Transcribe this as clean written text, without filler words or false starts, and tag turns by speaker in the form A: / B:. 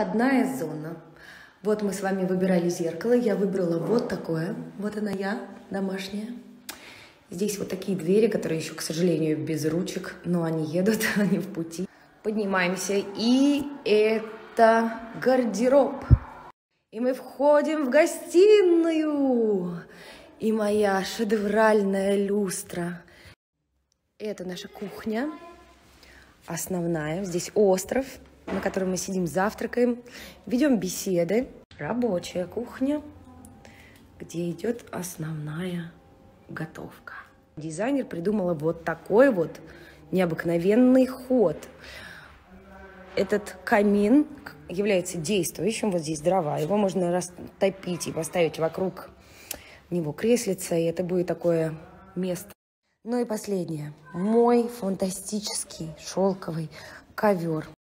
A: входная зона. Вот мы с вами выбирали зеркало. Я выбрала вот такое. Вот она я, домашняя. Здесь вот такие двери, которые еще, к сожалению, без ручек, но они едут, они в пути. Поднимаемся, и это гардероб. И мы входим в гостиную. И моя шедевральная люстра. Это наша кухня, основная. Здесь остров, на котором мы сидим, завтракаем, ведем беседы. Рабочая кухня, где идет основная готовка. Дизайнер придумала вот такой вот необыкновенный ход. Этот камин является действующим. Вот здесь дрова. Его можно растопить и поставить вокруг него креслица, и это будет такое место. Ну и последнее. Мой фантастический шелковый ковер.